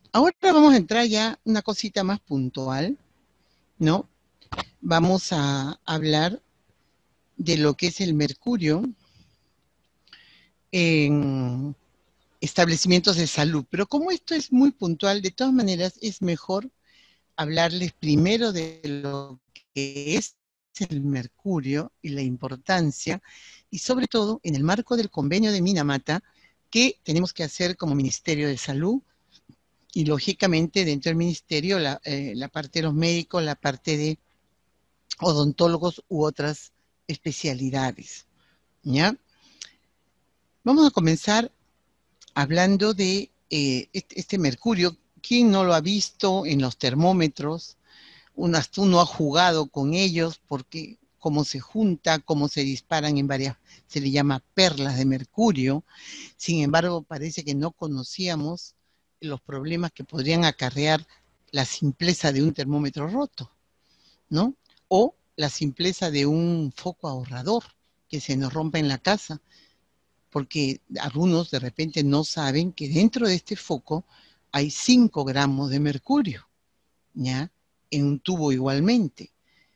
Ahora vamos a entrar ya una cosita más puntual, ¿no? Vamos a hablar de lo que es el mercurio en establecimientos de salud. Pero como esto es muy puntual, de todas maneras es mejor hablarles primero de lo que es el mercurio y la importancia, y sobre todo en el marco del convenio de Minamata, que tenemos que hacer como Ministerio de Salud, y lógicamente dentro del ministerio la parte de los médicos, la parte de odontólogos u otras especialidades. ¿Ya? Vamos a comenzar hablando de este mercurio. ¿Quién no lo ha visto en los termómetros? Uno ha jugado con ellos porque cómo se junta, cómo se disparan en varias, se le llama perlas de mercurio. Sin embargo, parece que no conocíamos los problemas que podrían acarrear la simpleza de un termómetro roto, ¿no? O la simpleza de un foco ahorrador que se nos rompa en la casa, porque algunos de repente no saben que dentro de este foco hay 5 gramos de mercurio, ¿ya? En un tubo igualmente.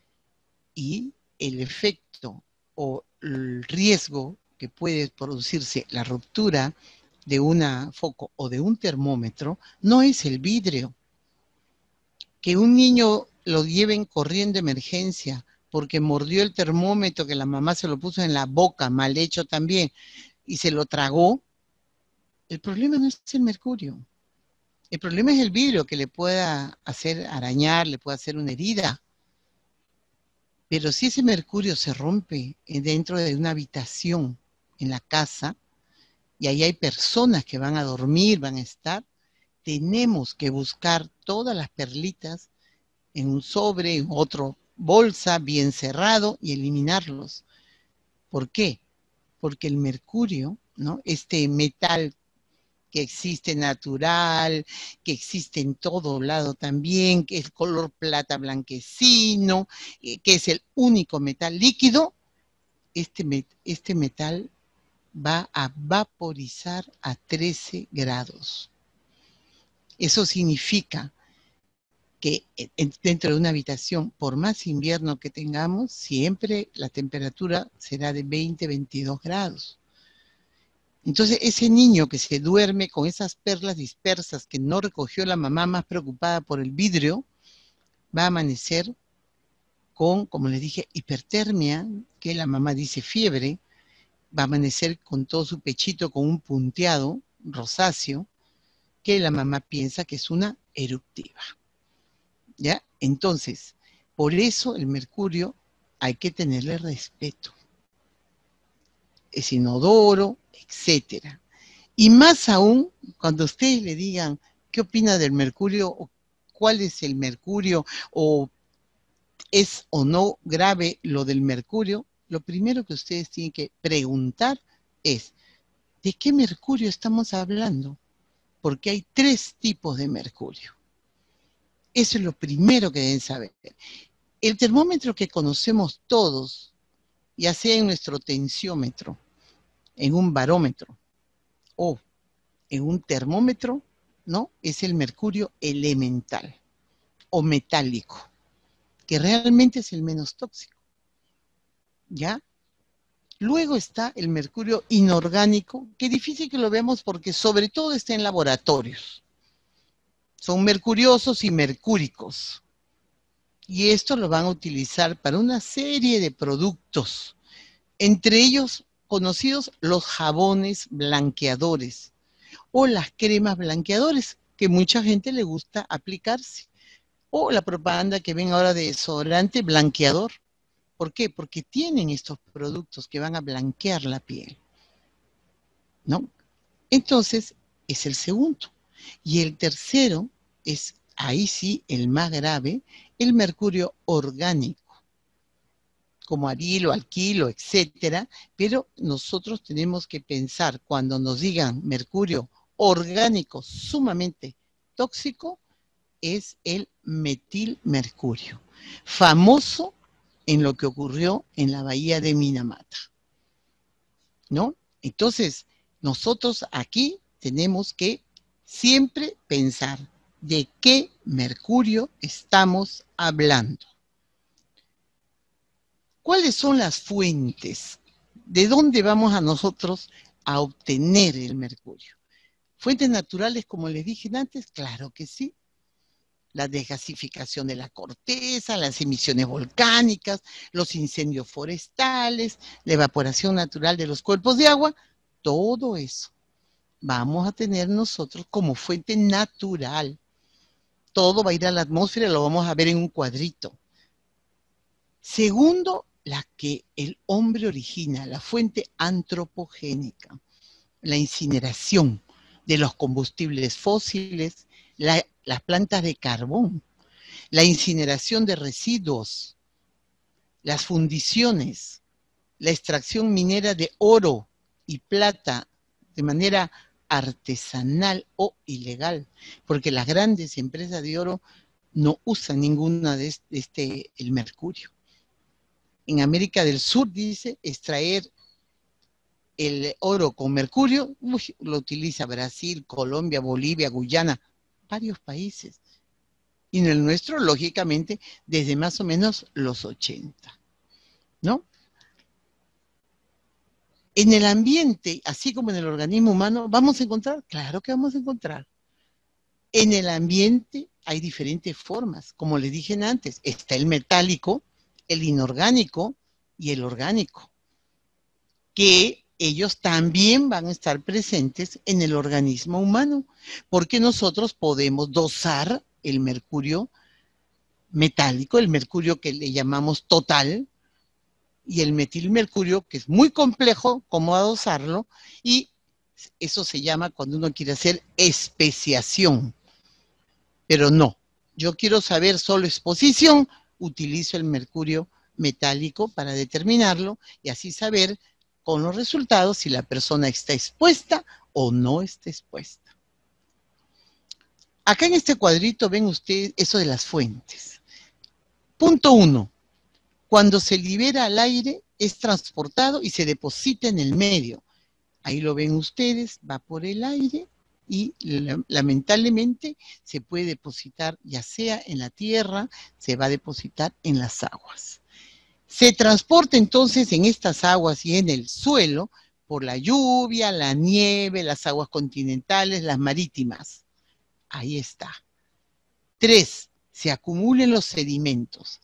Y el efecto o el riesgo que puede producirse la ruptura de un foco o de un termómetro no es el vidrio. Que un niño lo lleven corriendo de emergencia porque mordió el termómetro que la mamá se lo puso en la boca, mal hecho también, y se lo tragó, el problema no es el mercurio. El problema es el vidrio que le pueda hacer arañar, le puede hacer una herida. Pero si ese mercurio se rompe dentro de una habitación en la casa, y ahí hay personas que van a dormir, van a estar, tenemos que buscar todas las perlitas en un sobre, en otro bolsa, bien cerrado, y eliminarlos. ¿Por qué? Porque el mercurio, ¿no? Este metal que existe natural, que existe en todo lado también, que es color plata blanquecino, que es el único metal líquido, este metal va a vaporizar a 13 grados. Eso significa que dentro de una habitación, por más invierno que tengamos, siempre la temperatura será de 20, 22 grados. Entonces, ese niño que se duerme con esas perlas dispersas que no recogió la mamá más preocupada por el vidrio, va a amanecer con, como les dije, hipertermia, que la mamá dice fiebre, va a amanecer con todo su pechito con un punteado rosáceo, que la mamá piensa que es una eruptiva. ¿Ya? Entonces, por eso el mercurio hay que tenerle respeto. Es inodoro, etcétera. Y más aún, cuando ustedes le digan qué opina del mercurio, o cuál es el mercurio, o es o no grave lo del mercurio, lo primero que ustedes tienen que preguntar es, ¿de qué mercurio estamos hablando? Porque hay 3 tipos de mercurio. Eso es lo primero que deben saber. El termómetro que conocemos todos, ya sea en nuestro tensiómetro, en un barómetro o en un termómetro, ¿no? Es el mercurio elemental o metálico, que realmente es el menos tóxico, ¿ya? Luego está el mercurio inorgánico, que difícil que lo vemos porque sobre todo está en laboratorios. Son mercuriosos y mercúricos. Y esto lo van a utilizar para una serie de productos, entre ellos conocidos los jabones blanqueadores o las cremas blanqueadores que mucha gente le gusta aplicarse, o la propaganda que ven ahora de desodorante blanqueador. ¿Por qué? Porque tienen estos productos que van a blanquear la piel, ¿no? Entonces, es el segundo. Y el tercero es, ahí sí, el más grave, el mercurio orgánico, como arilo, alquilo, etcétera, pero nosotros tenemos que pensar cuando nos digan mercurio orgánico sumamente tóxico, es el metilmercurio, famoso en lo que ocurrió en la bahía de Minamata, ¿no? Entonces, nosotros aquí tenemos que siempre pensar ¿De qué mercurio estamos hablando? ¿Cuáles son las fuentes? ¿De dónde vamos a nosotros a obtener el mercurio? ¿Fuentes naturales, como les dije antes? Claro que sí. La desgasificación de la corteza, las emisiones volcánicas, los incendios forestales, la evaporación natural de los cuerpos de agua, todo eso vamos a tener nosotros como fuente natural. Todo va a ir a la atmósfera, lo vamos a ver en un cuadrito. Segundo, la que el hombre origina, la fuente antropogénica, la incineración de los combustibles fósiles, las plantas de carbón, la incineración de residuos, las fundiciones, la extracción minera de oro y plata de manera artesanal o ilegal, porque las grandes empresas de oro no usan ninguna de el mercurio. En América del Sur dice extraer el oro con mercurio, lo utiliza Brasil, Colombia, Bolivia, Guyana, varios países. Y en el nuestro, lógicamente, desde más o menos los 80, ¿no? En el ambiente, así como en el organismo humano, ¿vamos a encontrar? Claro que vamos a encontrar. En el ambiente hay diferentes formas. Como les dije antes, está el metálico, el inorgánico y el orgánico, que ellos también van a estar presentes en el organismo humano, porque nosotros podemos dosar el mercurio metálico, el mercurio que le llamamos total, y el metilmercurio, que es muy complejo cómo dosarlo, y eso se llama cuando uno quiere hacer especiación. Pero no, yo quiero saber solo exposición, utilizo el mercurio metálico para determinarlo y así saber con los resultados si la persona está expuesta o no está expuesta. Acá en este cuadrito ven ustedes eso de las fuentes. Punto 1. Cuando se libera al aire es transportado y se deposita en el medio. Ahí lo ven ustedes, va por el aire y lamentablemente se puede depositar ya sea en la tierra, se va a depositar en las aguas. Se transporta entonces en estas aguas y en el suelo por la lluvia, la nieve, las aguas continentales, las marítimas. Ahí está. 3. Se acumulan los sedimentos.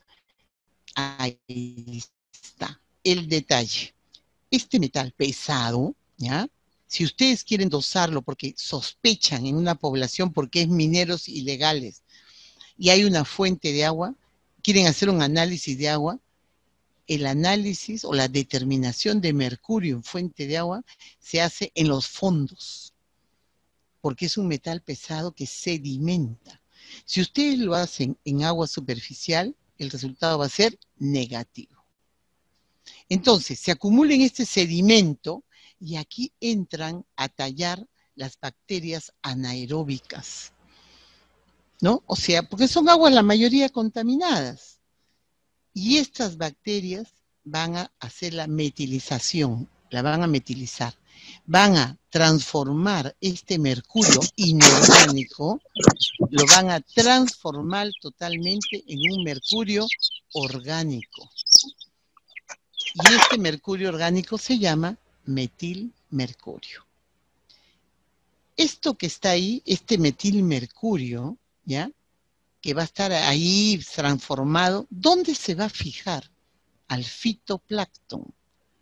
Ahí está el detalle. Este metal pesado, ¿ya? Si ustedes quieren dosarlo porque sospechan en una población porque es mineros ilegales y hay una fuente de agua, quieren hacer un análisis de agua, el análisis o la determinación de mercurio en fuente de agua se hace en los fondos, porque es un metal pesado que sedimenta. Si ustedes lo hacen en agua superficial, el resultado va a ser negativo. Entonces, se acumula en este sedimento y aquí entran a tallar las bacterias anaeróbicas, ¿no? O sea, porque son aguas la mayoría contaminadas. Y estas bacterias van a hacer la metilización, la van a metilizar. Van a transformar este mercurio inorgánico, lo van a transformar totalmente en un mercurio orgánico. Y este mercurio orgánico se llama metilmercurio. Esto que está ahí, este metilmercurio, ¿ya? Que va a estar ahí transformado, ¿dónde se va a fijar? Al fitoplancton.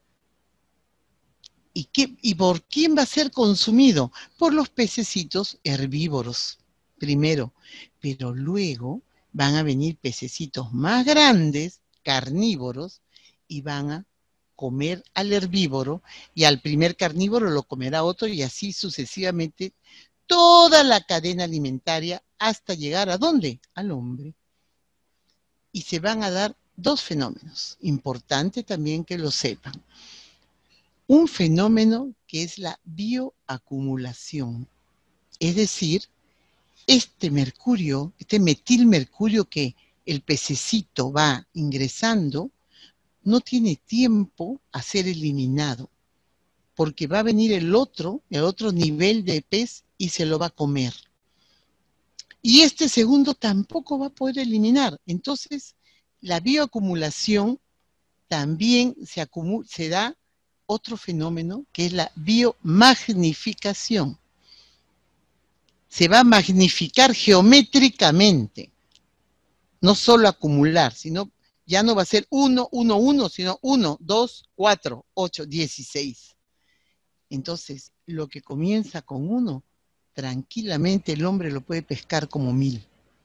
¿Y por quién va a ser consumido? Por los pececitos herbívoros, primero. Pero luego van a venir pececitos más grandes, carnívoros, y van a comer al herbívoro, y al primer carnívoro lo comerá otro, y así sucesivamente toda la cadena alimentaria hasta llegar ¿a dónde? Al hombre. Y se van a dar dos fenómenos, importante también que lo sepan. Un fenómeno que es la bioacumulación, es decir, este mercurio, este metilmercurio que el pececito va ingresando, no tiene tiempo a ser eliminado, porque va a venir el otro nivel de pez y se lo va a comer. Y este segundo tampoco va a poder eliminar. Entonces, la bioacumulación también se da otro fenómeno que es la biomagnificación. Se va a magnificar geométricamente, no solo acumular, sino ya no va a ser 1, 1, 1, sino 1, 2, 4, 8, 16. Entonces, lo que comienza con 1, tranquilamente el hombre lo puede pescar como 1000.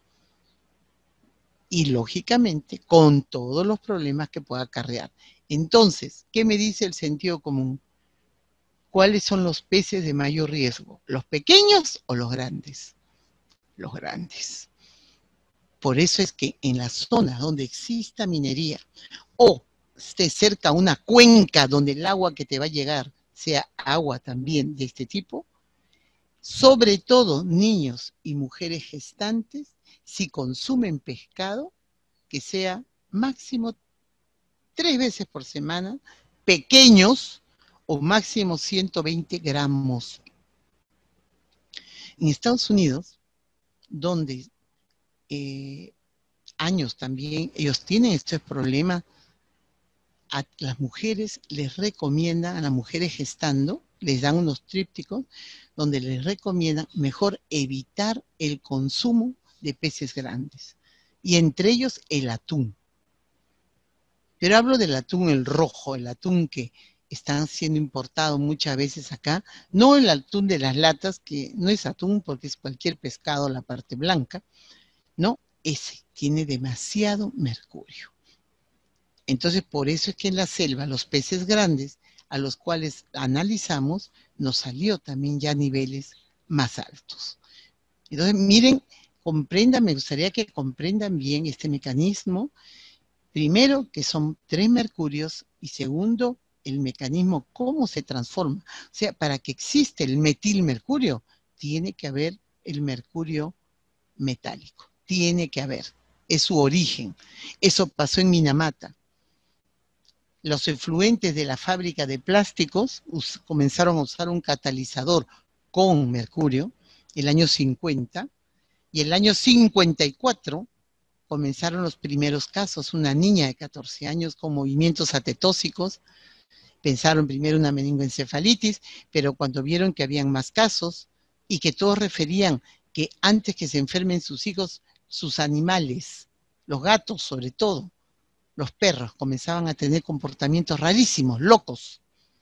Y lógicamente, con todos los problemas que pueda acarrear. Entonces, ¿qué me dice el sentido común? ¿Cuáles son los peces de mayor riesgo? ¿Los pequeños o los grandes? Los grandes. Por eso es que en las zonas donde exista minería o esté cerca a una cuenca donde el agua que te va a llegar sea agua también de este tipo, sobre todo niños y mujeres gestantes, si consumen pescado, que sea máximo 3 veces por semana, pequeños o máximo 120 gramos. En Estados Unidos, donde años también ellos tienen estos problemas, a las mujeres les recomiendan, a las mujeres gestando, les dan unos trípticos donde les recomiendan mejor evitar el consumo de peces grandes, y entre ellos el atún. Pero hablo del atún el rojo, el atún que está siendo importado muchas veces acá, no el atún de las latas, que no es atún porque es cualquier pescado, la parte blanca, no, ese tiene demasiado mercurio. Entonces, por eso es que en la selva los peces grandes, a los cuales analizamos, nos salió también ya niveles más altos. Entonces, miren, comprendan, me gustaría que comprendan bien este mecanismo. Primero, que son 3 mercurios, y segundo, el mecanismo, cómo se transforma. O sea, para que exista el metilmercurio, tiene que haber el mercurio metálico. Tiene que haber. Es su origen. Eso pasó en Minamata. Los efluentes de la fábrica de plásticos comenzaron a usar un catalizador con mercurio el año 50, y el año 54 comenzaron los primeros casos. Una niña de 14 años con movimientos atetóxicos, pensaron primero una meningoencefalitis, pero cuando vieron que habían más casos y que todos referían que antes que se enfermen sus hijos, sus animales, los gatos sobre todo, los perros comenzaban a tener comportamientos rarísimos, locos.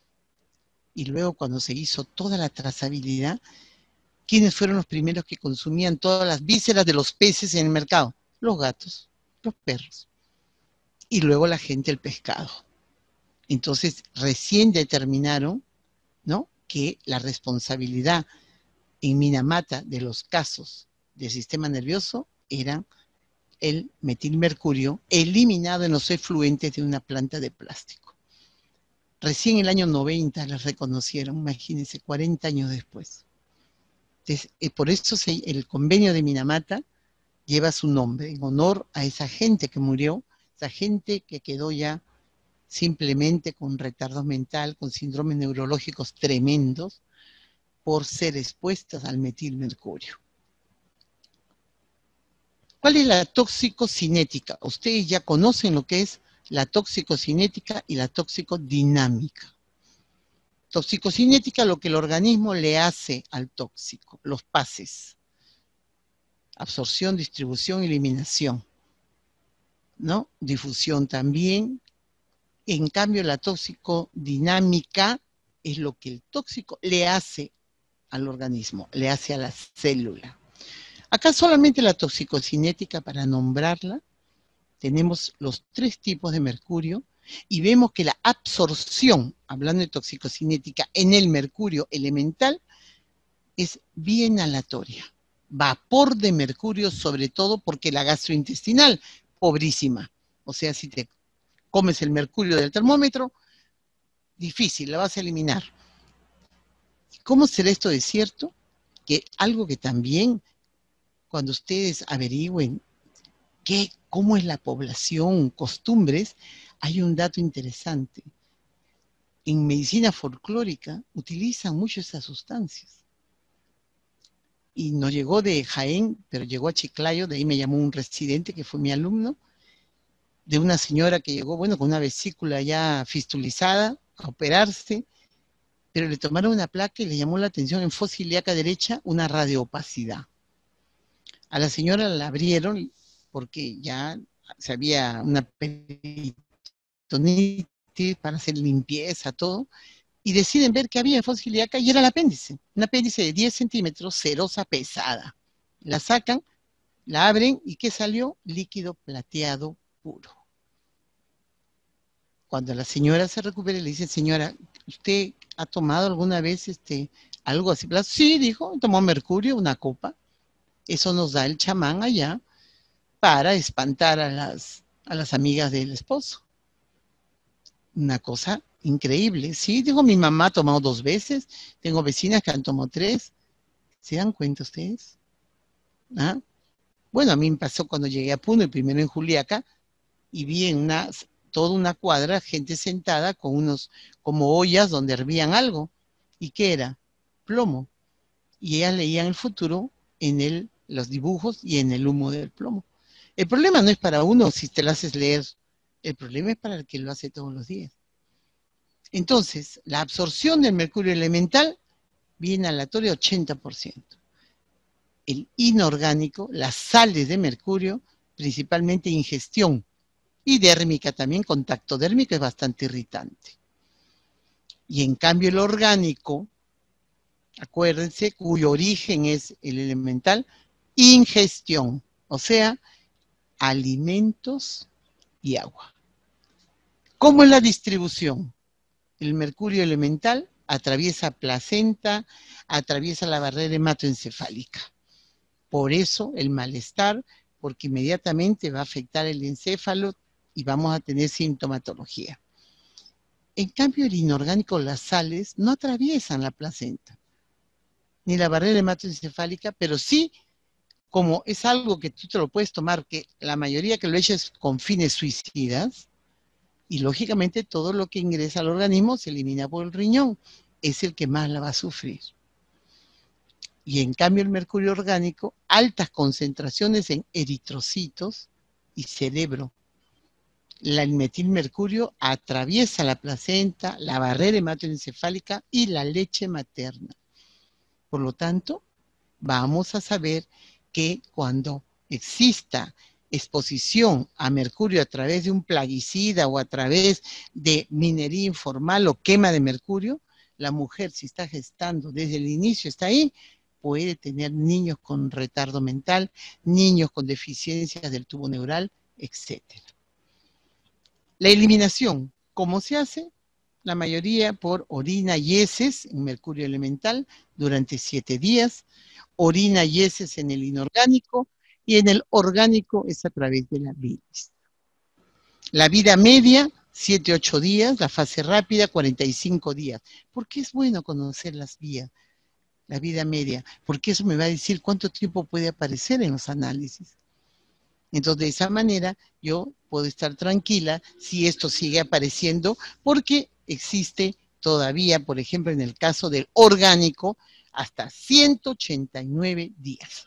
Y luego cuando se hizo toda la trazabilidad, ¿quiénes fueron los primeros que consumían todas las vísceras de los peces en el mercado? Los gatos, los perros. Y luego la gente el pescado. Entonces recién determinaron, ¿no?, que la responsabilidad en Minamata de los casos del sistema nervioso era el metilmercurio eliminado en los efluentes de una planta de plástico. Recién en el año 90 las reconocieron, imagínense, 40 años después. Entonces, por eso el convenio de Minamata lleva su nombre, en honor a esa gente que murió, esa gente que quedó ya simplemente con retardo mental, con síndromes neurológicos tremendos, por ser expuestas al metilmercurio. ¿Cuál es la toxicocinética? Ustedes ya conocen lo que es la toxicocinética y la toxicodinámica. Toxicocinética, lo que el organismo le hace al tóxico, los pases: absorción, distribución, eliminación, ¿no? Difusión también. En cambio, la toxicodinámica es lo que el tóxico le hace al organismo, le hace a la célula. Acá solamente la toxicocinética, para nombrarla, tenemos los 3 tipos de mercurio, y vemos que la absorción, hablando de toxicocinética, en el mercurio elemental es bien aleatoria. Vapor de mercurio, sobre todo porque la gastrointestinal, pobrísima. O sea, si te comes el mercurio del termómetro, difícil, la vas a eliminar. ¿Cómo será esto de cierto? Que algo que también, cuando ustedes averigüen cómo es la población, costumbres, hay un dato interesante. En medicina folclórica utilizan mucho esas sustancias. y no llegó de Jaén, pero llegó a Chiclayo, de ahí me llamó un residente que fue mi alumno, de una señora que llegó, bueno, con una vesícula ya fistulizada a operarse, pero le tomaron una placa y le llamó la atención en fosa ilíaca derecha una radioopacidad. A la señora la abrieron porque ya se había una peritonitis para hacer limpieza, todo, y deciden ver que había en fosa ilíaca y era el apéndice, un apéndice de 10 centímetros, serosa, pesada. La sacan, la abren y ¿qué salió? Líquido plateado puro. Cuando la señora se recupera, le dice, señora, ¿usted ha tomado alguna vez algo así? Sí, dijo, tomó mercurio, una copa. Eso nos da el chamán allá para espantar a las amigas del esposo. Una cosa increíble. Sí, dijo, mi mamá ha tomado 2 veces, tengo vecinas que han tomado 3. ¿Se dan cuenta ustedes? ¿Ah? Bueno, a mí me pasó cuando llegué a Puno, y primero en Juliaca, y vi en toda una cuadra gente sentada con unos como ollas donde hervían algo. ¿Y qué era? Plomo. Y ellas leían el futuro en los dibujos y en el humo del plomo. El problema no es para uno si te lo haces leer, el problema es para el que lo hace todos los días. Entonces, la absorción del mercurio elemental viene aleatoria 80%. El inorgánico, las sales de mercurio, principalmente ingestión, y dérmica también, contacto dérmico es bastante irritante. Y en cambio el orgánico, acuérdense, cuyo origen es el elemental, ingestión, o sea, alimentos y agua. ¿Cómo es la distribución? El mercurio elemental atraviesa placenta, atraviesa la barrera hematoencefálica. Por eso el malestar, porque inmediatamente va a afectar el encéfalo y vamos a tener sintomatología. En cambio, el inorgánico, las sales, no atraviesan la placenta, ni la barrera hematoencefálica, pero sí, como es algo que tú te lo puedes tomar, que la mayoría que lo eches con fines suicidas, y lógicamente todo lo que ingresa al organismo se elimina por el riñón, es el que más la va a sufrir. Y en cambio el mercurio orgánico, altas concentraciones en eritrocitos y cerebro. El metilmercurio atraviesa la placenta, la barrera hematoencefálica y la leche materna. Por lo tanto, vamos a saber que cuando exista exposición a mercurio a través de un plaguicida o a través de minería informal o quema de mercurio, la mujer, si está gestando desde el inicio, está ahí, puede tener niños con retardo mental, niños con deficiencias del tubo neural, etc. La eliminación, ¿cómo se hace? La mayoría por orina y heces en mercurio elemental durante 7 días, orina y heces en el inorgánico, y en el orgánico es a través de la bilis. La vida media, 7-8 días, la fase rápida, 45 días. ¿Por qué es bueno conocer las vías? La vida media, porque eso me va a decir cuánto tiempo puede aparecer en los análisis. Entonces, de esa manera, yo puedo estar tranquila si esto sigue apareciendo, porque existe todavía, por ejemplo, en el caso del orgánico, hasta 189 días.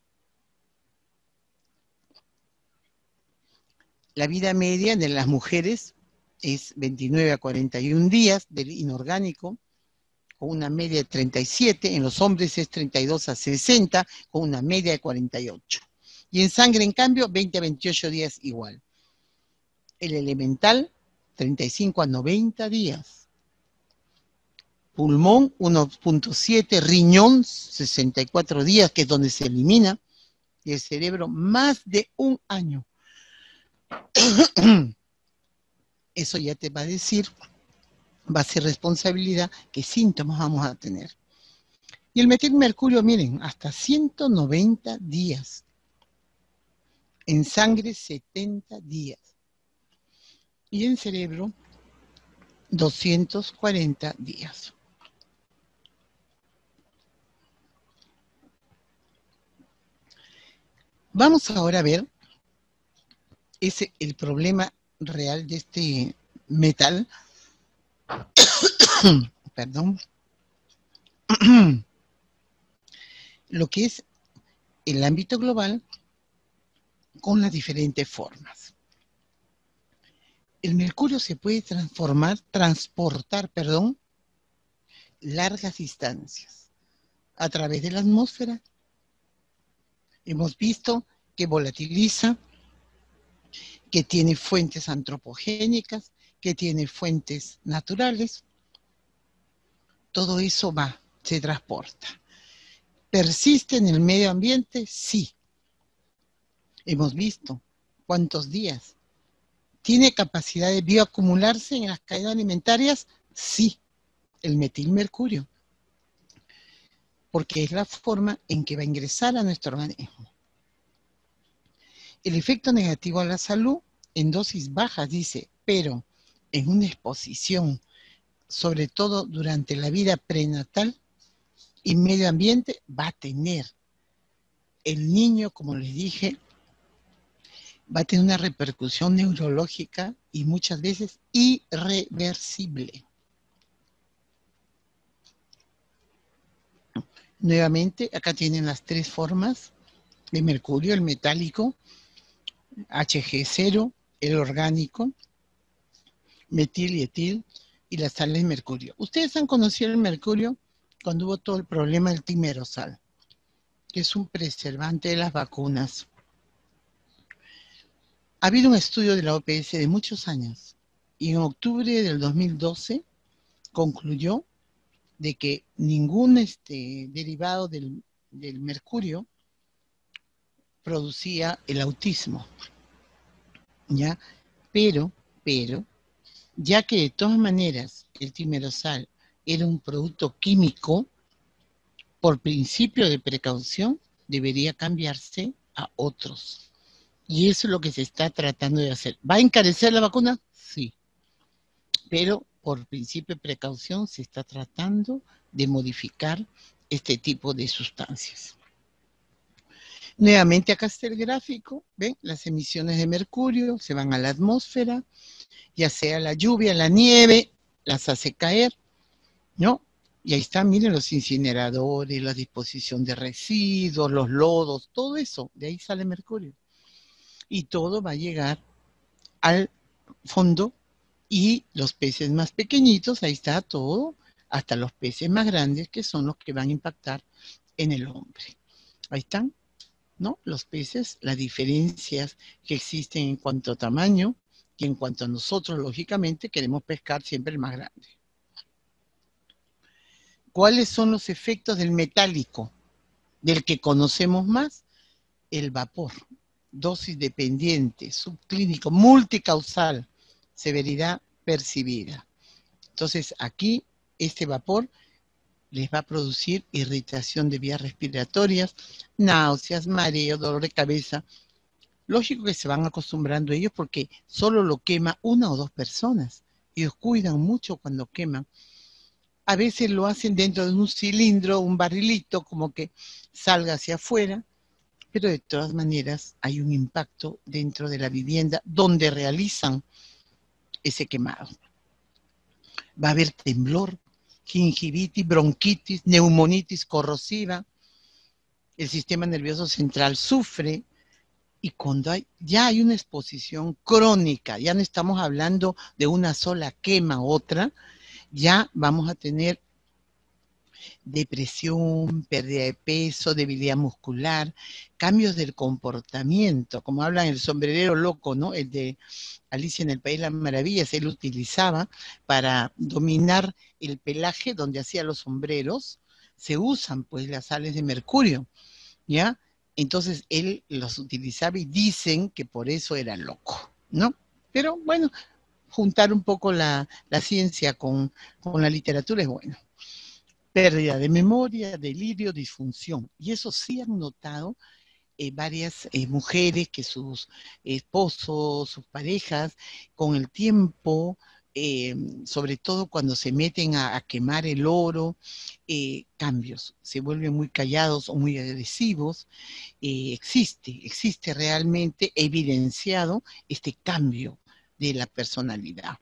La vida media de las mujeres es 29 a 41 días del inorgánico, con una media de 37, en los hombres es 32 a 60, con una media de 48. Y en sangre, en cambio, 20 a 28 días igual. El elemental, 35 a 90 días. Pulmón, 1.7, riñón, 64 días, que es donde se elimina, y el cerebro, más de 1 año. Eso ya te va a decir, va a ser responsabilidad, qué síntomas vamos a tener. Y el metilmercurio, miren, hasta 190 días. En sangre, 70 días. Y en cerebro, 240 días. Vamos ahora a ver el problema real de este metal. Perdón. lo que es el ámbito global con las diferentes formas. El mercurio se puede transportar, largas distancias a través de la atmósfera. Hemos visto que volatiliza, que tiene fuentes antropogénicas, que tiene fuentes naturales. Todo eso se transporta. ¿Persiste en el medio ambiente? Sí. Hemos visto cuántos días. ¿Tiene capacidad de bioacumularse en las cadenas alimentarias? Sí, el metilmercurio, porque es la forma en que va a ingresar a nuestro organismo. El efecto negativo a la salud en dosis bajas, dice, pero en una exposición, sobre todo durante la vida prenatal y medio ambiente, va a tener. El niño, como les dije, va a tener una repercusión neurológica y muchas veces irreversible. Nuevamente, acá tienen las tres formas de mercurio: el metálico, Hg0, el orgánico, metil y etil, y las sales de mercurio. Ustedes han conocido el mercurio cuando hubo todo el problema del timerosal, que es un preservante de las vacunas. Ha habido un estudio de la OPS de muchos años, y en octubre del 2012 concluyó de que ningún derivado del mercurio producía el autismo, ¿ya? Pero, ya que de todas maneras el timerosal era un producto químico, por principio de precaución debería cambiarse a otros. Y eso es lo que se está tratando de hacer. ¿Va a encarecer la vacuna? Sí. Pero por principio de precaución se está tratando de modificar este tipo de sustancias. Nuevamente acá está el gráfico, ¿ven? Las emisiones de mercurio se van a la atmósfera, ya sea la lluvia, la nieve, las hace caer, ¿no? Y ahí están, miren, los incineradores, la disposición de residuos, los lodos, todo eso, de ahí sale mercurio. Y todo va a llegar al fondo, y los peces más pequeñitos, ahí está todo, hasta los peces más grandes, que son los que van a impactar en el hombre. Ahí están, ¿no? Los peces, las diferencias que existen en cuanto a tamaño, y en cuanto a nosotros, lógicamente, queremos pescar siempre el más grande. ¿Cuáles son los efectos del metálico? Del que conocemos más, el vapor, dosis dependiente, subclínico, multicausal, severidad percibida. Entonces aquí este vapor les va a producir irritación de vías respiratorias, náuseas, mareo, dolor de cabeza. Lógico que se van acostumbrando ellos porque solo lo quema una o dos personas. Ellos cuidan mucho cuando queman. A veces lo hacen dentro de un cilindro, un barrilito, como que salga hacia afuera, pero de todas maneras hay un impacto dentro de la vivienda donde realizan ese quemado. Va a haber temblor, gingivitis, bronquitis, neumonitis corrosiva, el sistema nervioso central sufre, y cuando ya hay una exposición crónica, ya no estamos hablando de una sola quema u otra, ya vamos a tener depresión, pérdida de peso, debilidad muscular, cambios del comportamiento, como hablan el sombrerero loco, ¿no? El de Alicia en el País de las Maravillas, él utilizaba para dominar el pelaje donde hacía los sombreros, se usan pues las sales de mercurio, ¿ya? Entonces él los utilizaba y dicen que por eso era loco, ¿no? Pero bueno, juntar un poco la ciencia con la literatura es bueno. Pérdida de memoria, delirio, disfunción. Y eso sí han notado varias mujeres que sus esposos, sus parejas, con el tiempo, sobre todo cuando se meten a quemar el oro, cambios, se vuelven muy callados o muy agresivos. Existe realmente evidenciado este cambio de la personalidad.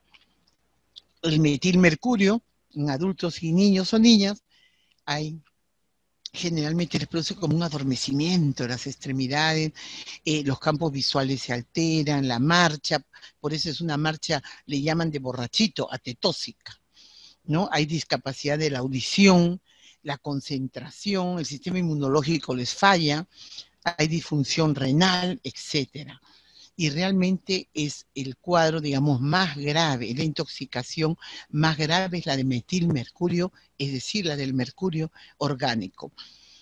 El metilmercurio en adultos y niños o niñas, hay generalmente les produce como un adormecimiento las extremidades, los campos visuales se alteran, la marcha, por eso es una marcha, le llaman de borrachito, atetósica, ¿no? Hay discapacidad de la audición, la concentración, el sistema inmunológico les falla, hay disfunción renal, etcétera. Y realmente es el cuadro, digamos, más grave, la intoxicación más grave es la de metilmercurio, es decir, la del mercurio orgánico.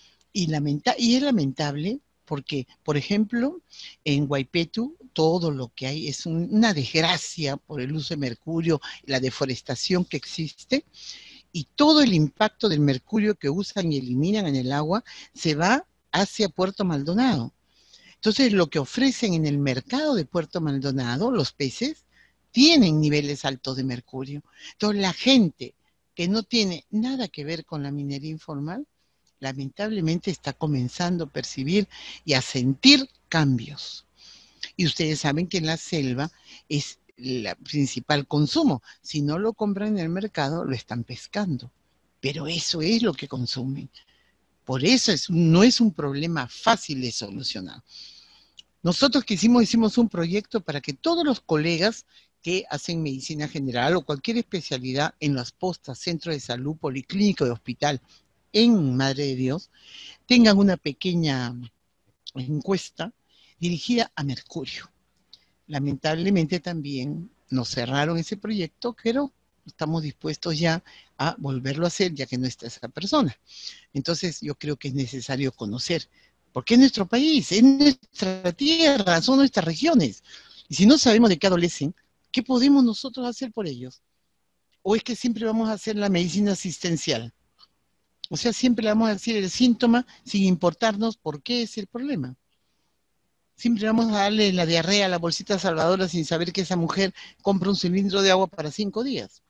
Y es lamentable porque, por ejemplo, en Guaypetu todo lo que hay es una desgracia por el uso de mercurio, la deforestación que existe, y todo el impacto del mercurio que usan y eliminan en el agua se va hacia Puerto Maldonado. Entonces, lo que ofrecen en el mercado de Puerto Maldonado, los peces, tienen niveles altos de mercurio. Entonces, la gente que no tiene nada que ver con la minería informal, lamentablemente está comenzando a percibir y a sentir cambios. Y ustedes saben que en la selva es el principal consumo. Si no lo compran en el mercado, lo están pescando. Pero eso es lo que consumen. Por eso no es un problema fácil de solucionar. Nosotros hicimos un proyecto para que todos los colegas que hacen medicina general o cualquier especialidad en las postas, centro de salud, policlínico y hospital en Madre de Dios, tengan una pequeña encuesta dirigida a mercurio. Lamentablemente también nos cerraron ese proyecto, pero estamos dispuestos ya a volverlo a hacer, ya que no está esa persona. Entonces yo creo que es necesario conocer, porque es nuestro país, es nuestra tierra, son nuestras regiones. Y si no sabemos de qué adolecen, ¿qué podemos nosotros hacer por ellos? ¿O es que siempre vamos a hacer la medicina asistencial? O sea, siempre le vamos a decir el síntoma sin importarnos por qué es el problema. Siempre vamos a darle la diarrea a la bolsita salvadora sin saber que esa mujer compra un cilindro de agua para 5 días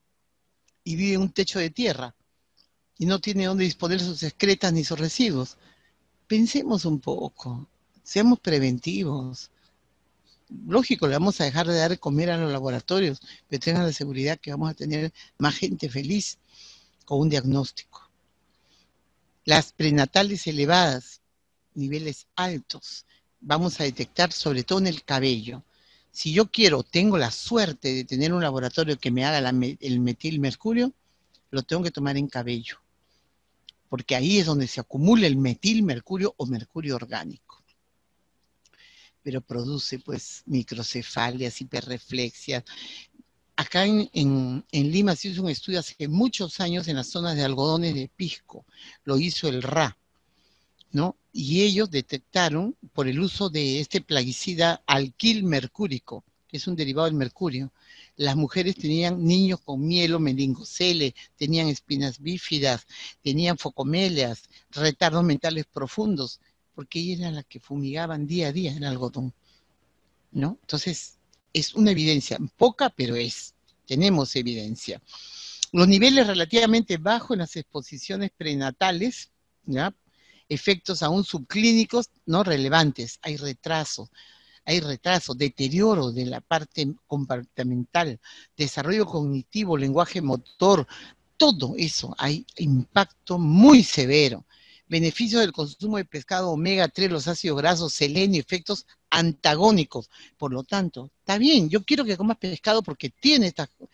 y vive en un techo de tierra y no tiene dónde disponer sus excretas ni sus residuos. Pensemos un poco, seamos preventivos. Lógico, le vamos a dejar de dar de comer a los laboratorios, pero tengan la seguridad que vamos a tener más gente feliz con un diagnóstico. Las prenatales elevadas, niveles altos, vamos a detectar sobre todo en el cabello. Si yo tengo la suerte de tener un laboratorio que me haga el metilmercurio, lo tengo que tomar en cabello, porque ahí es donde se acumula el metilmercurio o mercurio orgánico. Pero produce pues microcefalias, hiperreflexias. Acá en Lima se hizo un estudio hace muchos años en las zonas de algodones de pisco, lo hizo el RA, ¿no? Y ellos detectaron por el uso de este plaguicida alquilmercúrico, que es un derivado del mercurio. Las mujeres tenían niños con mielo meningocele, tenían espinas bífidas, tenían focomelias, retardos mentales profundos, porque ellas eran las que fumigaban día a día el algodón, ¿no? Entonces, es una evidencia, poca, pero tenemos evidencia. Los niveles relativamente bajos en las exposiciones prenatales, ¿ya? Efectos aún subclínicos no relevantes, hay retraso, deterioro de la parte comportamental, desarrollo cognitivo, lenguaje motor, todo eso, hay impacto muy severo. Beneficios del consumo de pescado omega 3, los ácidos grasos, selenio, efectos antagónicos. Por lo tanto, está bien, yo quiero que comas pescado porque tiene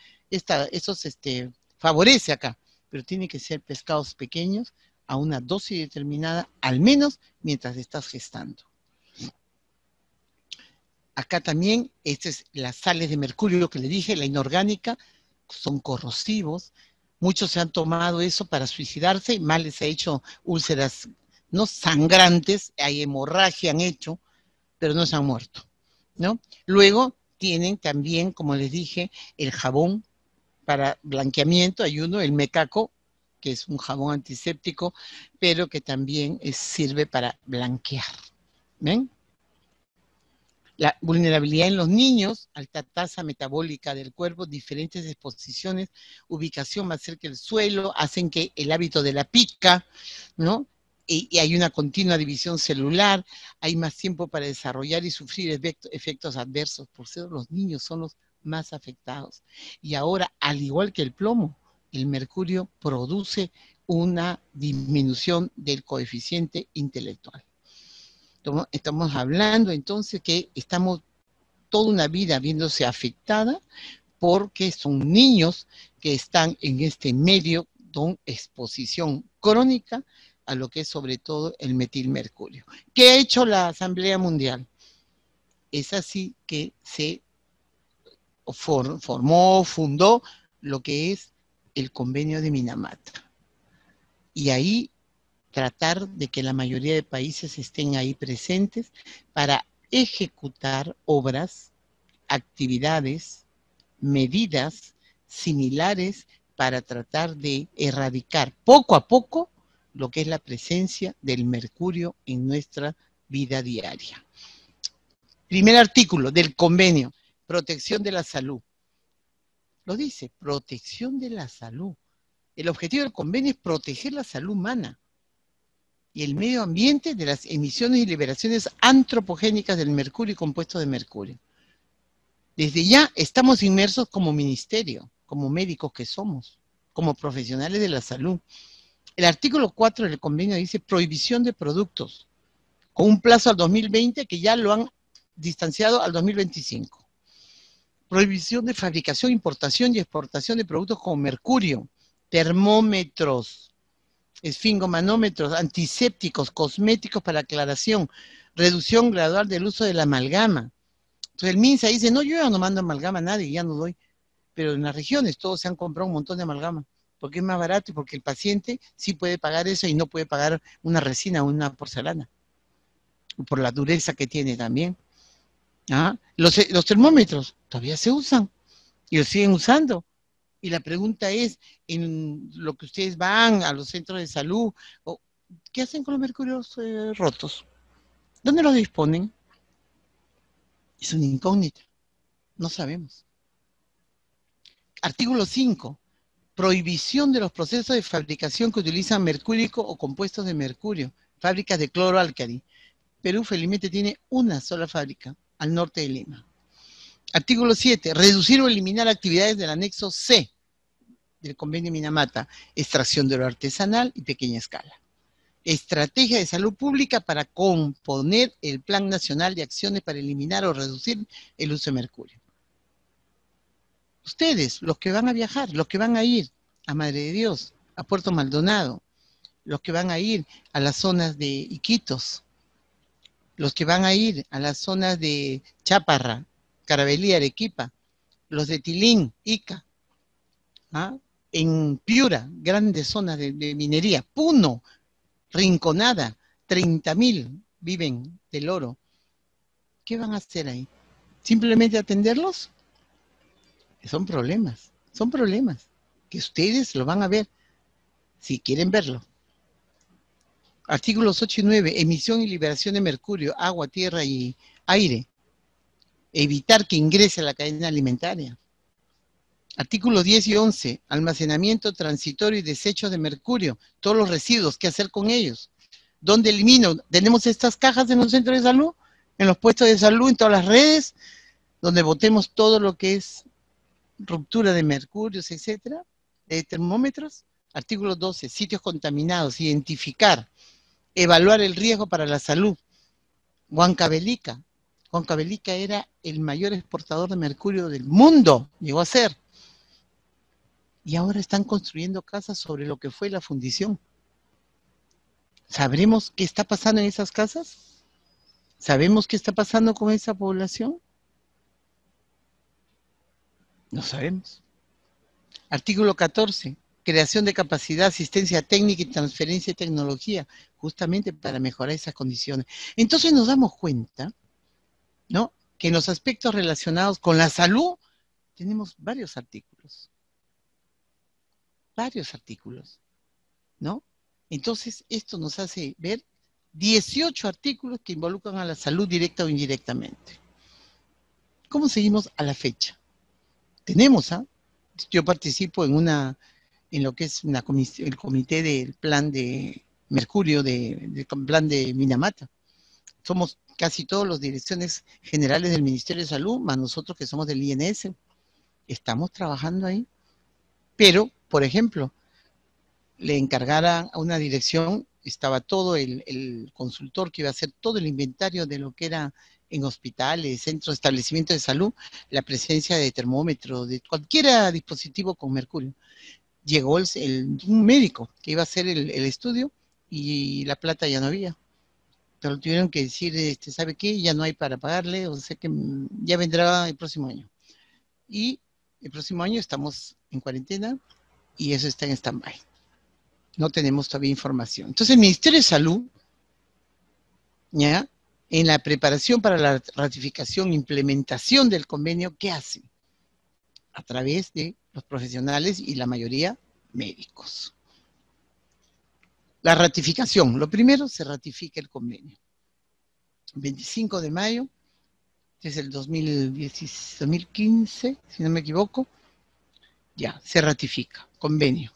favorece acá, pero tiene que ser pescados pequeños a una dosis determinada, al menos mientras estás gestando. Acá también, las sales de mercurio que le dije, la inorgánica, son corrosivos. Muchos se han tomado eso para suicidarse y más les ha hecho úlceras no sangrantes, hay hemorragia han hecho, pero no se han muerto, ¿no? Luego tienen también, como les dije, el jabón para blanqueamiento, hay uno, el mecaco, que es un jabón antiséptico, pero que también sirve para blanquear. ¿Ven? La vulnerabilidad en los niños, alta tasa metabólica del cuerpo, diferentes exposiciones, ubicación más cerca del suelo, hacen que el hábito de la pica, ¿no? Y hay una continua división celular, hay más tiempo para desarrollar y sufrir efectos adversos. Por eso los niños son los más afectados. Y ahora, al igual que el plomo, el mercurio produce una disminución del coeficiente intelectual. Estamos hablando entonces que estamos toda una vida viéndose afectada porque son niños que están en este medio con exposición crónica a lo que es sobre todo el metilmercurio. ¿Qué ha hecho la Asamblea Mundial? Es así que se fundó lo que es el convenio de Minamata. Y ahí tratar de que la mayoría de países estén ahí presentes para ejecutar obras, actividades, medidas similares para tratar de erradicar poco a poco lo que es la presencia del mercurio en nuestra vida diaria. Primer artículo del convenio, protección de la salud. Lo dice, protección de la salud. El objetivo del convenio es proteger la salud humana y el medio ambiente de las emisiones y liberaciones antropogénicas del mercurio y compuestos de mercurio. Desde ya estamos inmersos como ministerio, como médicos que somos, como profesionales de la salud. El artículo 4 del convenio dice prohibición de productos, con un plazo al 2020 que ya lo han distanciado al 2025. Prohibición de fabricación, importación y exportación de productos con mercurio, termómetros, esfingomanómetros, antisépticos, cosméticos para aclaración, reducción gradual del uso de la amalgama. Entonces el MINSA dice, no, yo ya no mando amalgama a nadie, ya no doy. Pero en las regiones todos se han comprado un montón de amalgama, porque es más barato y porque el paciente sí puede pagar eso y no puede pagar una resina o una porcelana, por la dureza que tiene también. ¿Ah? Los termómetros todavía se usan y los siguen usando. Y la pregunta es, en lo que ustedes van a los centros de salud, ¿qué hacen con los mercurios rotos? ¿Dónde los disponen? Es una incógnita, no sabemos. Artículo 5. Prohibición de los procesos de fabricación que utilizan mercúrico o compuestos de mercurio, fábricas de cloroalcali. Perú felizmente tiene una sola fábrica, al norte de Lima. Artículo 7. Reducir o eliminar actividades del anexo C del convenio Minamata, extracción de oro artesanal y pequeña escala. Estrategia de salud pública para componer el Plan Nacional de Acciones para eliminar o reducir el uso de mercurio. Ustedes, los que van a viajar, los que van a ir a Madre de Dios, a Puerto Maldonado, los que van a ir a las zonas de Iquitos, los que van a ir a las zonas de Chaparra, Carabelí, Arequipa, los de Tilín, Ica, ¿ah? En Piura, grandes zonas de minería, Puno, Rinconada, 30.000 viven del oro. ¿Qué van a hacer ahí? ¿Simplemente atenderlos? Son problemas que ustedes lo van a ver si quieren verlo. Artículos 8 y 9, emisión y liberación de mercurio, agua, tierra y aire. Evitar que ingrese a la cadena alimentaria. Artículos 10 y 11, almacenamiento transitorio y desechos de mercurio, todos los residuos, ¿qué hacer con ellos? ¿Dónde elimino? Tenemos estas cajas en los centros de salud, en los puestos de salud, en todas las redes, donde botemos todo lo que es ruptura de mercurios, etcétera, de termómetros. Artículo 12, sitios contaminados, identificar, evaluar el riesgo para la salud. Huancavelica era el mayor exportador de mercurio del mundo, llegó a ser. Y ahora están construyendo casas sobre lo que fue la fundición. ¿Sabremos qué está pasando en esas casas? ¿Sabemos qué está pasando con esa población? No sabemos. Artículo 14. Creación de capacidad, asistencia técnica y transferencia de tecnología, justamente para mejorar esas condiciones. Entonces nos damos cuenta, ¿no?, que en los aspectos relacionados con la salud tenemos varios artículos, ¿no? Entonces esto nos hace ver 18 artículos que involucran a la salud directa o indirectamente. ¿Cómo seguimos a la fecha? Tenemos, yo participo en lo que es el comité del plan de mercurio, del plan de Minamata. Somos casi todos los direcciones generales del Ministerio de Salud, más nosotros que somos del INS. Estamos trabajando ahí. Pero, por ejemplo, le encargara a una dirección, estaba todo el consultor que iba a hacer todo el inventario de lo que era en hospitales, centros, establecimientos de salud, la presencia de termómetro, de cualquier dispositivo con mercurio. Llegó un médico que iba a hacer el estudio y la plata ya no había. Pero tuvieron que decir, ¿sabe qué? Ya no hay para pagarle, o sea que ya vendrá el próximo año. Y el próximo año estamos en cuarentena y eso está en stand-by. No tenemos todavía información. Entonces el Ministerio de Salud, ¿ya? En la preparación para la ratificación, implementación del convenio, ¿qué hace? A través de los profesionales y la mayoría médicos. La ratificación, lo primero se ratifica el convenio. 25 de mayo, que es el 2015, si no me equivoco, ya, se ratifica, convenio.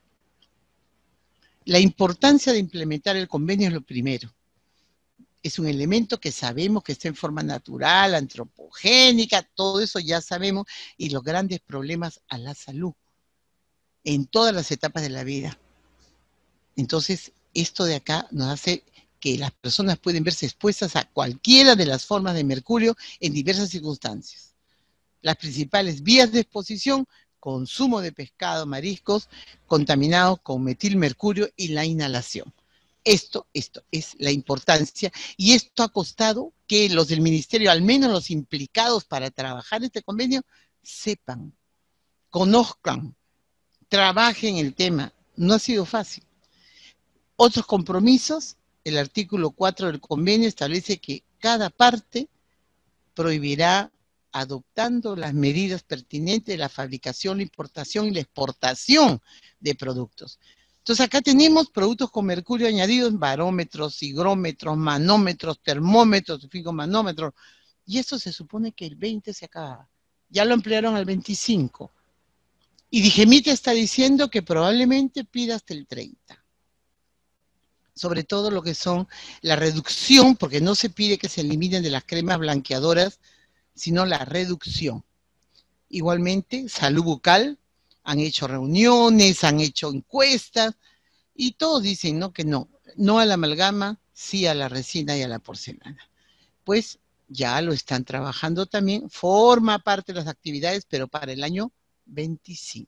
La importancia de implementar el convenio es lo primero. Es un elemento que sabemos que está en forma natural, antropogénica, todo eso ya sabemos, y los grandes problemas a la salud en todas las etapas de la vida. Entonces, esto de acá nos hace que las personas pueden verse expuestas a cualquiera de las formas de mercurio en diversas circunstancias. Las principales vías de exposición: consumo de pescado, mariscos contaminados con metilmercurio y la inhalación. Esto es la importancia, y esto ha costado que los del ministerio, al menos los implicados para trabajar este convenio, sepan, conozcan, trabajen el tema. No ha sido fácil. Otros compromisos: el artículo 4 del convenio establece que cada parte prohibirá, adoptando las medidas pertinentes, de la fabricación, la importación y la exportación de productos. Entonces acá tenemos productos con mercurio añadido en barómetros, higrómetros, manómetros, termómetros, manómetros, y eso se supone que el 20 se acaba. Ya lo emplearon al 25. Y Digemite está diciendo que probablemente pida hasta el 30. Sobre todo lo que son la reducción, porque no se pide que se eliminen de las cremas blanqueadoras, sino la reducción. Igualmente, Salud Bucal han hecho reuniones, han hecho encuestas, y todos dicen ¿no? Que no, no a la amalgama, sí a la resina y a la porcelana. Pues ya lo están trabajando también, forma parte de las actividades, pero para el año 25.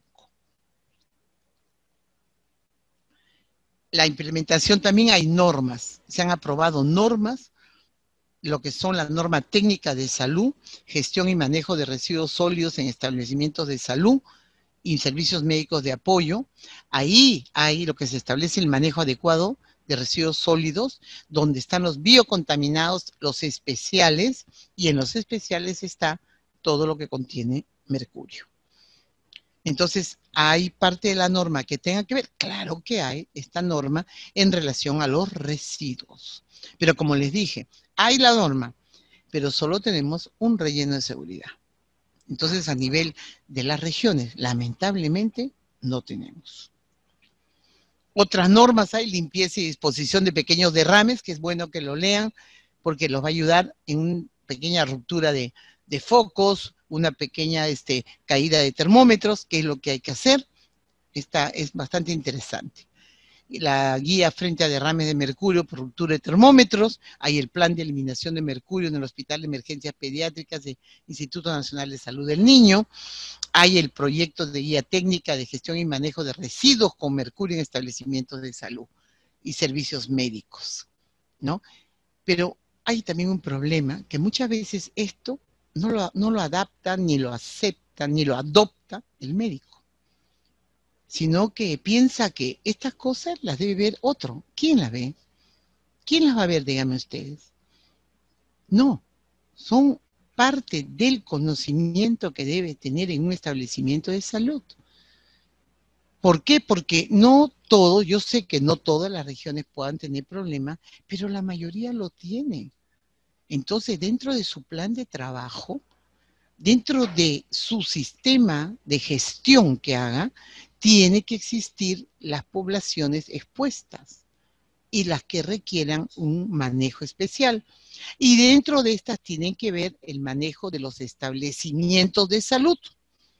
La implementación también, hay normas, se han aprobado normas, lo que son la norma técnica de salud, gestión y manejo de residuos sólidos en establecimientos de salud y servicios médicos de apoyo. Ahí hay lo que se establece: el manejo adecuado de residuos sólidos, donde están los biocontaminados, los especiales, y en los especiales está todo lo que contiene mercurio. Entonces, ¿hay parte de la norma que tenga que ver? Claro que hay esta norma en relación a los residuos. Pero como les dije, hay la norma, pero solo tenemos un relleno de seguridad. Entonces, a nivel de las regiones, lamentablemente, no tenemos. Otras normas hay: limpieza y disposición de pequeños derrames, que es bueno que lo lean, porque los va a ayudar en una pequeña ruptura de focos, una pequeña caída de termómetros, que es lo que hay que hacer. Esta es bastante interesante. La guía frente a derrames de mercurio por ruptura de termómetros, hay el plan de eliminación de mercurio en el Hospital de Emergencias Pediátricas del Instituto Nacional de Salud del Niño, hay el proyecto de guía técnica de gestión y manejo de residuos con mercurio en establecimientos de salud y servicios médicos, ¿no? Pero hay también un problema, que muchas veces esto no lo adapta, ni lo acepta, ni lo adopta el médico, sino que piensa que estas cosas las debe ver otro. ¿Quién las ve? ¿Quién las va a ver, díganme ustedes? No, son parte del conocimiento que debe tener en un establecimiento de salud. ¿Por qué? Porque no todo, yo sé que no todas las regiones puedan tener problemas, pero la mayoría lo tiene. Entonces, dentro de su plan de trabajo, dentro de su sistema de gestión que haga, tiene que existir las poblaciones expuestas y las que requieran un manejo especial. Y dentro de estas tienen que ver el manejo de los establecimientos de salud,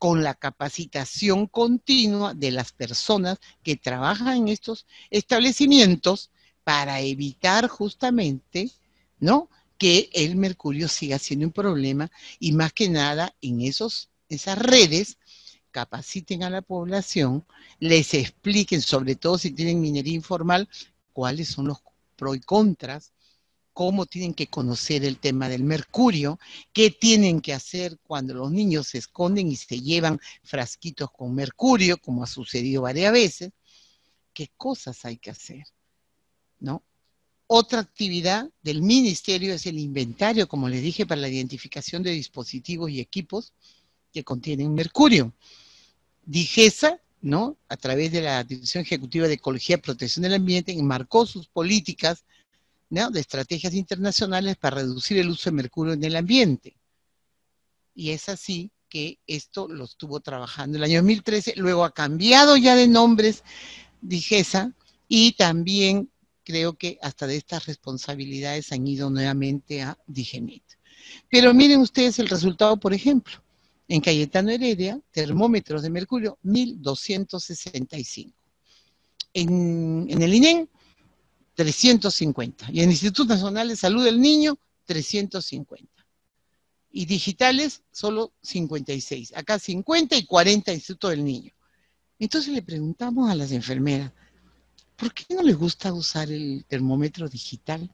con la capacitación continua de las personas que trabajan en estos establecimientos para evitar justamente, ¿no?, que el mercurio siga siendo un problema, y más que nada en esas redes capaciten a la población, les expliquen, sobre todo si tienen minería informal, cuáles son los pros y contras, cómo tienen que conocer el tema del mercurio, qué tienen que hacer cuando los niños se esconden y se llevan frasquitos con mercurio, como ha sucedido varias veces, qué cosas hay que hacer, ¿no? Otra actividad del ministerio es el inventario, como les dije, para la identificación de dispositivos y equipos que contienen mercurio. DIGESA, ¿no?, a través de la Dirección Ejecutiva de Ecología y Protección del Ambiente, enmarcó sus políticas, ¿no?, de estrategias internacionales para reducir el uso de mercurio en el ambiente. Y es así que esto lo estuvo trabajando el año 2013, luego ha cambiado ya de nombres DIGESA, y también creo que hasta de estas responsabilidades han ido nuevamente a DIGENIT. Pero miren ustedes el resultado, por ejemplo. En Cayetano Heredia, termómetros de mercurio, 1265. En el INEM, 350. Y en el Instituto Nacional de Salud del Niño, 350. Y digitales, solo 56. Acá 50 y 40 Instituto del Niño. Entonces le preguntamos a las enfermeras, ¿por qué no les gusta usar el termómetro digital?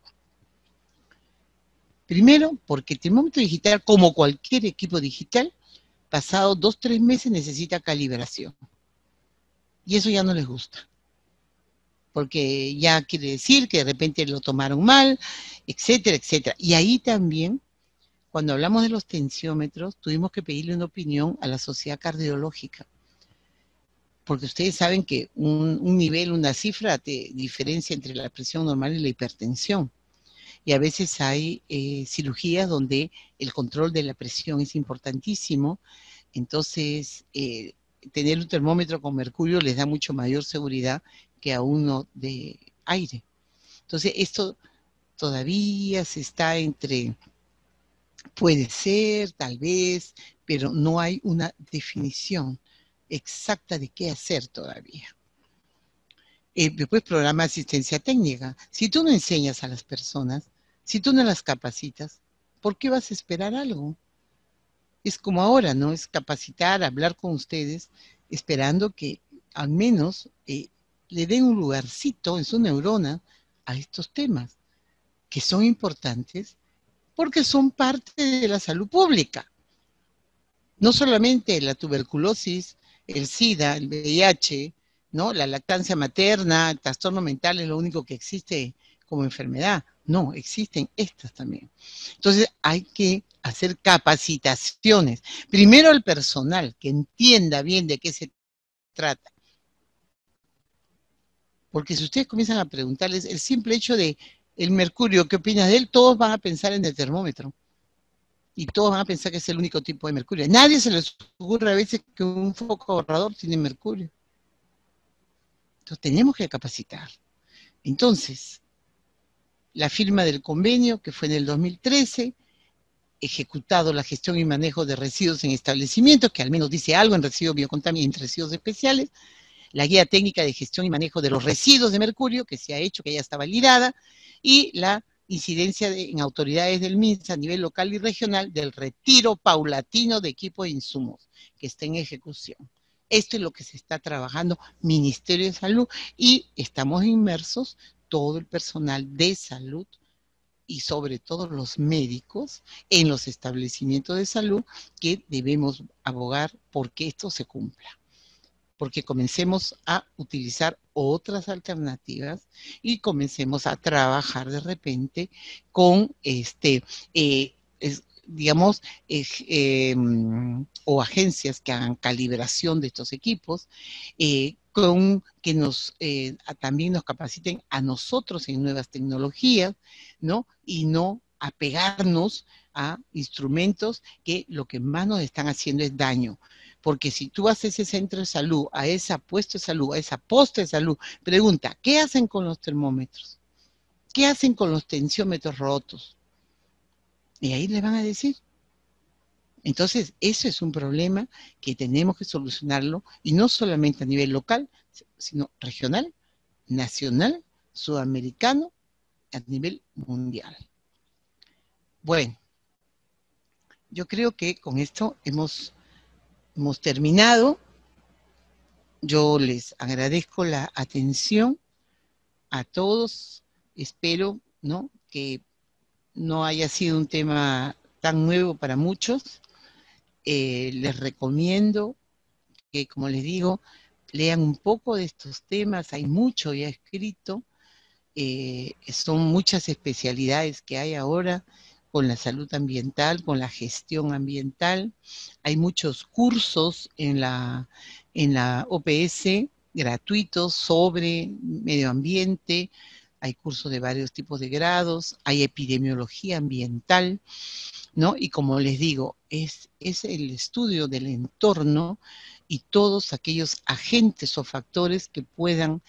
Primero, porque el termómetro digital, como cualquier equipo digital, pasado 2-3 meses necesita calibración. Y eso ya no les gusta. Porque ya quiere decir que de repente lo tomaron mal, etcétera, etcétera. Y ahí también, cuando hablamos de los tensiómetros, tuvimos que pedirle una opinión a la Sociedad Cardiológica. Porque ustedes saben que un nivel, una cifra, te diferencia entre la presión normal y la hipertensión. Y a veces hay cirugías donde el control de la presión es importantísimo. Entonces, tener un termómetro con mercurio les da mucho mayor seguridad que a uno de aire. Entonces, esto todavía se está entre, puede ser, tal vez, pero no hay una definición exacta de qué hacer todavía. Después, programa de asistencia técnica. Si tú no enseñas a las personas, si tú no las capacitas, ¿por qué vas a esperar algo? Es como ahora, ¿no? Es capacitar, hablar con ustedes, esperando que al menos le den un lugarcito en su neurona a estos temas, que son importantes porque son parte de la salud pública. No solamente la tuberculosis, el SIDA, el VIH, ¿no?, la lactancia materna, el trastorno mental es lo único que existe como enfermedad. No, existen estas también. Entonces hay que hacer capacitaciones. Primero al personal, que entienda bien de qué se trata. Porque si ustedes comienzan a preguntarles el simple hecho de el mercurio, ¿qué opinas de él? Todos van a pensar en el termómetro. Y todos van a pensar que es el único tipo de mercurio. A nadie se les ocurre a veces que un foco ahorrador tiene mercurio. Entonces tenemos que capacitar. Entonces, la firma del convenio, que fue en el 2013, ejecutado la gestión y manejo de residuos en establecimientos, que al menos dice algo en residuos biocontaminados, en residuos especiales, la guía técnica de gestión y manejo de los residuos de mercurio, que se ha hecho, que ya está validada, y la incidencia en autoridades del MINSA a nivel local y regional del retiro paulatino de equipos e insumos, que está en ejecución. Esto es lo que se está trabajando Ministerio de Salud, y estamos inmersos todo el personal de salud y sobre todo los médicos en los establecimientos de salud, que debemos abogar porque esto se cumpla, porque comencemos a utilizar otras alternativas y comencemos a trabajar de repente con digamos, o agencias que hagan calibración de estos equipos, con que también nos capaciten a nosotros en nuevas tecnologías, ¿no? Y no apegarnos a instrumentos que lo que más nos están haciendo es daño. Porque si tú vas a ese centro de salud, a ese puesto de salud, a esa posta de salud, pregunta, ¿qué hacen con los termómetros? ¿Qué hacen con los tensiómetros rotos? Y ahí le van a decir. Entonces, eso es un problema que tenemos que solucionarlo, y no solamente a nivel local, sino regional, nacional, sudamericano, a nivel mundial. Bueno, yo creo que con esto hemos terminado. Yo les agradezco la atención a todos. Espero, ¿no?, que no haya sido un tema tan nuevo para muchos. Les recomiendo que, como les digo, lean un poco de estos temas. Hay mucho ya escrito. Son muchas especialidades que hay ahora con la salud ambiental, con la gestión ambiental. Hay muchos cursos en la OPS gratuitos sobre medio ambiente. Hay cursos de varios tipos de grados. Hay epidemiología ambiental, ¿no? Y como les digo, es el estudio del entorno y todos aquellos agentes o factores que puedan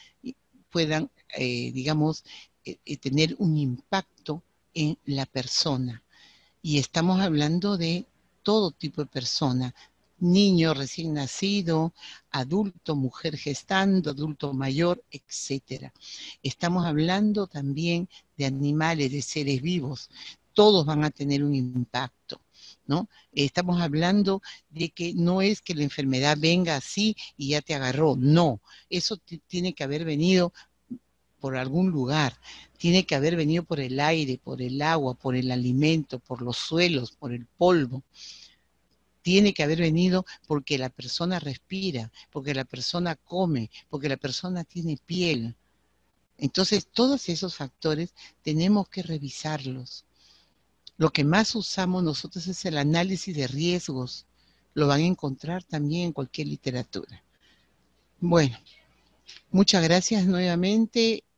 digamos, tener un impacto en la persona. Y estamos hablando de todo tipo de persona: niño recién nacido, adulto, mujer gestando, adulto mayor, etcétera. Estamos hablando también de animales, de seres vivos. Todos van a tener un impacto, ¿no? Estamos hablando de que no es que la enfermedad venga así y ya te agarró. No, eso tiene que haber venido por algún lugar, tiene que haber venido por el aire, por el agua, por el alimento, por los suelos, por el polvo. Tiene que haber venido porque la persona respira, porque la persona come, porque la persona tiene piel. Entonces, todos esos factores tenemos que revisarlos. Lo que más usamos nosotros es el análisis de riesgos. Lo van a encontrar también en cualquier literatura. Bueno, muchas gracias nuevamente.